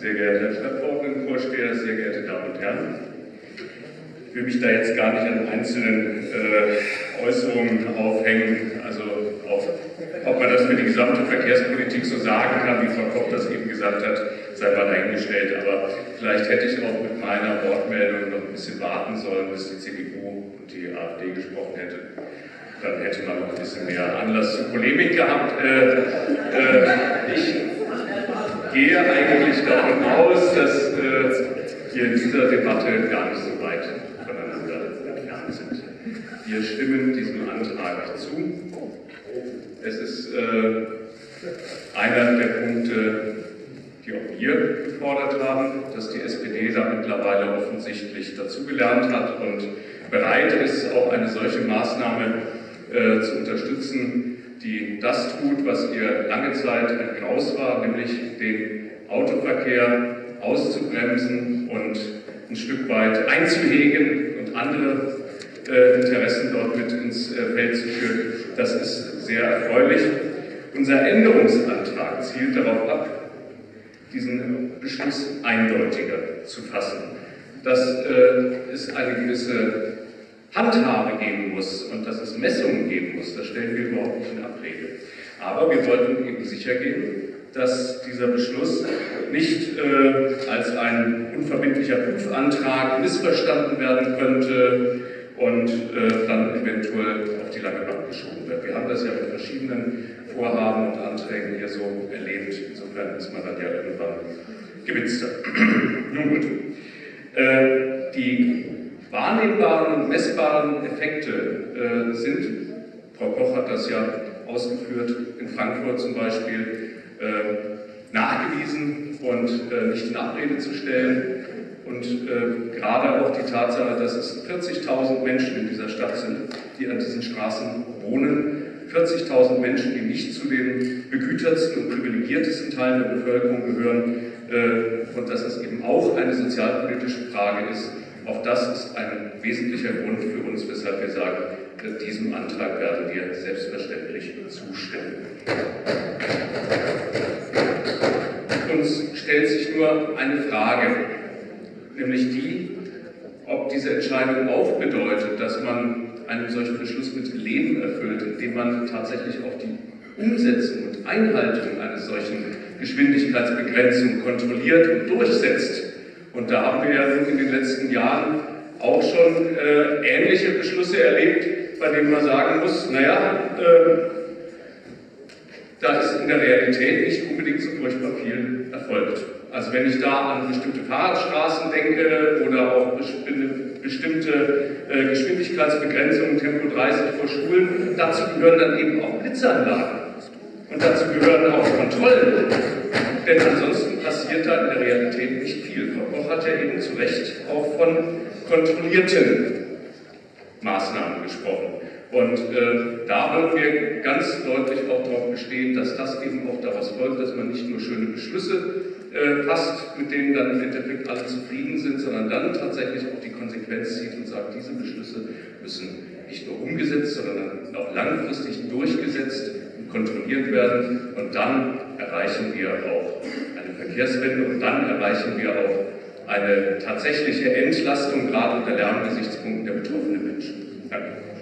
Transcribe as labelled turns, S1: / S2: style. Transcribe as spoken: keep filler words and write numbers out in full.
S1: Sehr geehrter Herr Stadtverordnetenvorsteher, sehr geehrte Damen und Herren. Ich will mich da jetzt gar nicht an einzelnen äh, Äußerungen aufhängen, also auf, ob man das für die gesamte Verkehrspolitik so sagen kann, wie Frau Koch das eben gesagt hat, sei mal dahingestellt. Aber vielleicht hätte ich auch mit meiner Wortmeldung noch ein bisschen warten sollen, bis die C D U und die AfD gesprochen hätte. Dann hätte man noch ein bisschen mehr Anlass zur Polemik gehabt. Äh, äh, ich gehe eigentlich davon aus, dass äh, wir in dieser Debatte gar nicht so weit voneinander entfernt sind. Wir stimmen diesem Antrag zu. Es ist äh, einer der Punkte, die auch wir gefordert haben, dass die S P D da mittlerweile offensichtlich dazugelernt hat und bereit ist, auch eine solche Maßnahme äh, zu unterstützen, die das tut, was ihr lange Zeit ein Graus war, nämlich den Autoverkehr auszubremsen und ein Stück weit einzuhegen und andere äh, Interessen dort mit ins äh, Feld zu führen. Das ist sehr erfreulich. Unser Änderungsantrag zielt darauf ab, diesen Beschluss eindeutiger zu fassen, dass äh, es eine gewisse Handhabe geben muss und dass es Messungen geben muss, das stellen wir überhaupt nicht in Abrede. Aber wir wollten eben sicher gehen, dass dieser Beschluss nicht äh, als ein unverbindlicher Prüfantrag missverstanden werden könnte und äh, dann eventuell auf die lange Bank geschoben wird. Wir haben das ja mit verschiedenen Vorhaben und Anträgen hier so erlebt. Insofern ist man dann ja irgendwann gewitzter. Nun gut. Äh, die wahrnehmbaren und messbaren Effekte äh, sind, Frau Koch hat das ja ausgeführt, in Frankfurt zum Beispiel, äh, nachgewiesen und äh, nicht in Abrede zu stellen. Und äh, gerade auch die Tatsache, dass es vierzigtausend Menschen in dieser Stadt sind, die an diesen Straßen wohnen, vierzigtausend Menschen, die nicht zu den begütertsten und privilegiertesten Teilen der Bevölkerung gehören, äh, und dass es eben auch eine sozialpolitische Frage ist. Auch das ist ein wesentlicher Grund für uns, weshalb wir sagen, diesem Antrag werden wir selbstverständlich zustimmen. Uns stellt sich nur eine Frage, nämlich die, ob diese Entscheidung auch bedeutet, dass man einen solchen Beschluss mit Leben erfüllt, indem man tatsächlich auch die Umsetzung und Einhaltung eines solchen Geschwindigkeitsbegrenzung kontrolliert und durchsetzt. Und da haben wir ja in den letzten Jahren auch schon äh, ähnliche Beschlüsse erlebt, bei denen man sagen muss, naja, äh, da ist in der Realität nicht unbedingt so furchtbar viel erfolgt. Also wenn ich da an bestimmte Fahrradstraßen denke oder auch bestimmte äh, Geschwindigkeitsbegrenzungen, Tempo dreißig vor Schulen, dazu gehören dann eben auch Blitzanlagen. Und dazu gehören auch Kontrollen. Denn ansonsten passiert da in der Realität nicht viel. Frau Koch hat ja eben zu Recht auch von kontrollierten Maßnahmen gesprochen. Und äh, da wollen wir ganz deutlich auch darauf bestehen, dass das eben auch daraus folgt, dass man nicht nur schöne Beschlüsse äh, fasst, mit denen dann im Endeffekt alle zufrieden sind, sondern dann tatsächlich auch die Konsequenz zieht und sagt, diese Beschlüsse müssen nicht nur umgesetzt, sondern auch langfristig durchgesetzt und kontrolliert werden. Und dann erreichen wir auch eine Verkehrswende und dann erreichen wir auch eine tatsächliche Entlastung, gerade unter Lärmgesichtspunkten der betroffenen Menschen. Danke.